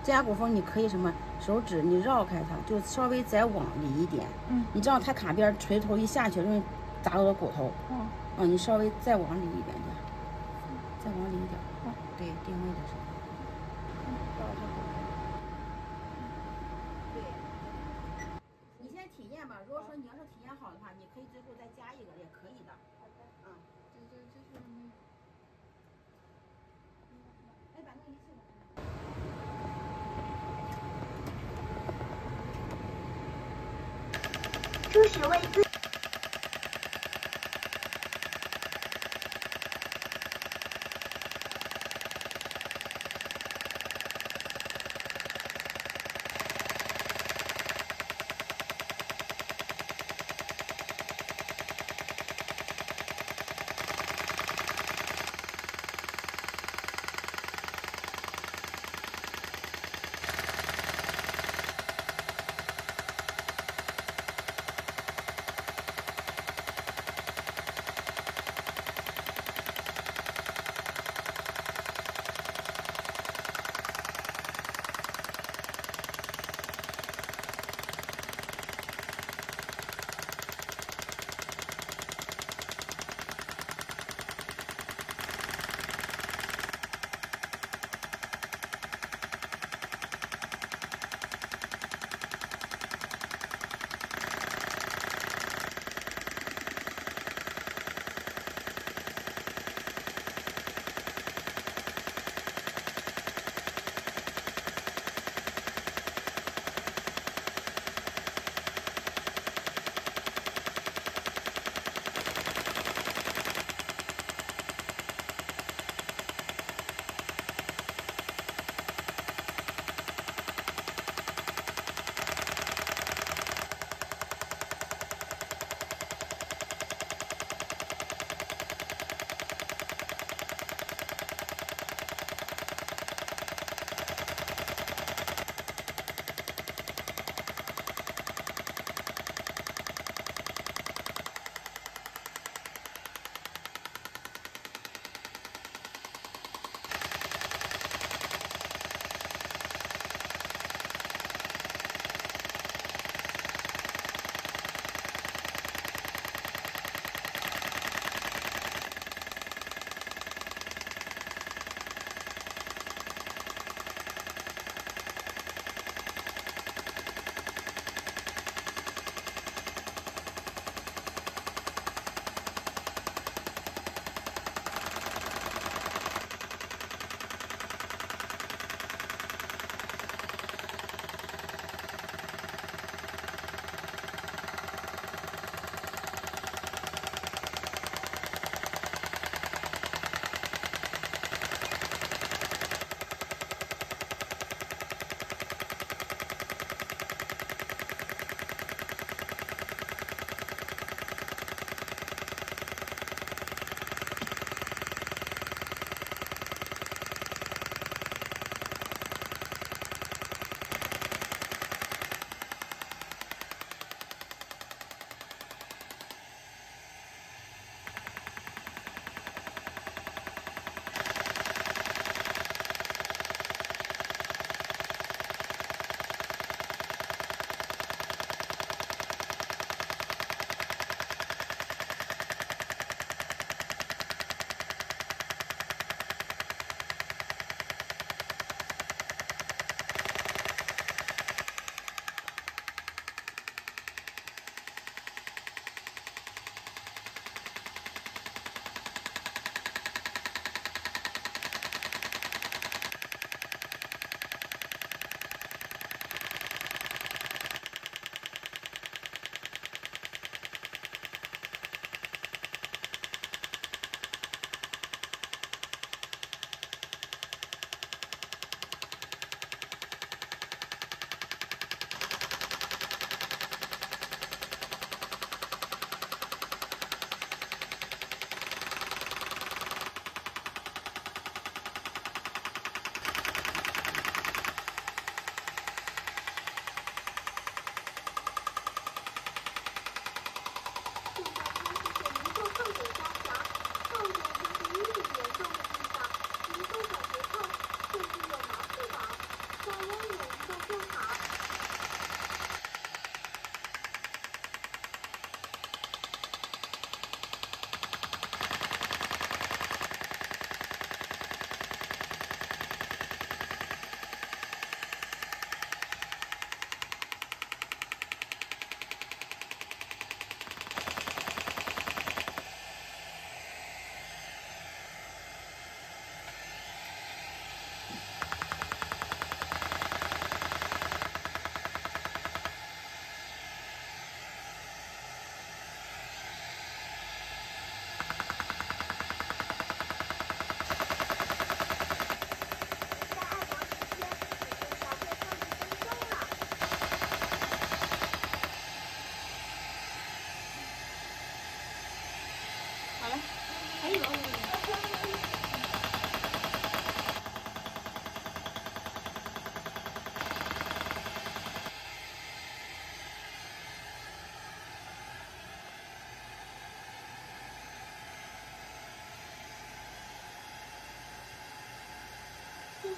增压鼓风你可以什么手指你绕开它，就稍微再往里一点。你这样它卡边锤头一下去容易砸到骨头。你稍微再往里一点点，再往里一点。对，定位的时候。对。你先体验吧，如果说你要是体验好的话，你可以最后再加一个，也可以的。好的。这是没。哎，把那个仪器拿来。初始位置。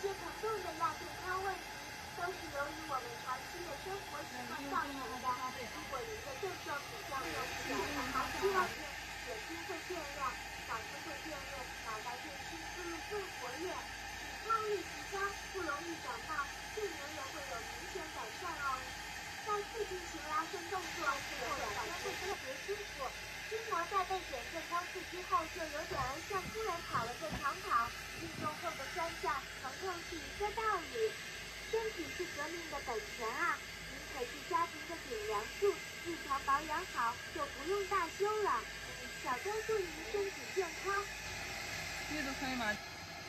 些疼痛的亚健康问题，都是由于我们长期的生活习惯造成的。如果您的症状比较重，需要眼睛会变亮，脑子会变热，脑袋变轻，思路更活跃，抵抗力提高，不容易感冒，睡眠也会有明显改善哦。在刺激型拉伸动作时，感觉会特别舒服。筋膜在被癣健康刺激后，就有点儿像突然跑了个长跑。运动后的酸胀、疼痛是一个道理。身体是革命的本钱啊！您可是家庭的顶梁柱，日常保养好就不用大修了。小周祝您身体健康。 这都可以吗？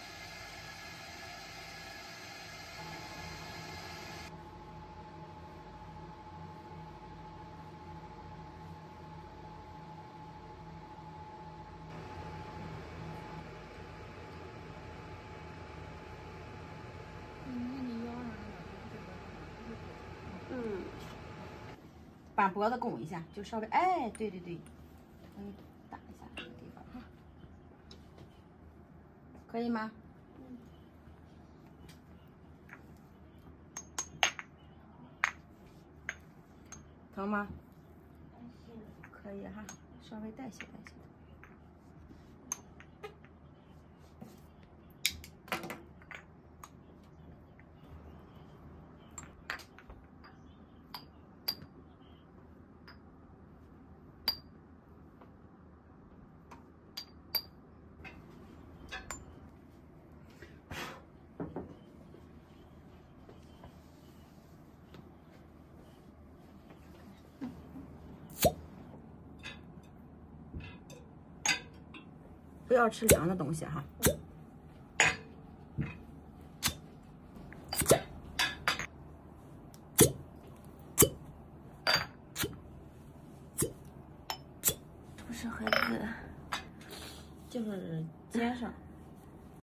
把脖子拱一下，就稍微，哎，对对对，打一下这个地方哈，可以吗？疼吗？可以哈，稍微带血带血。不要吃凉的东西哈。不是孩子，就是肩上。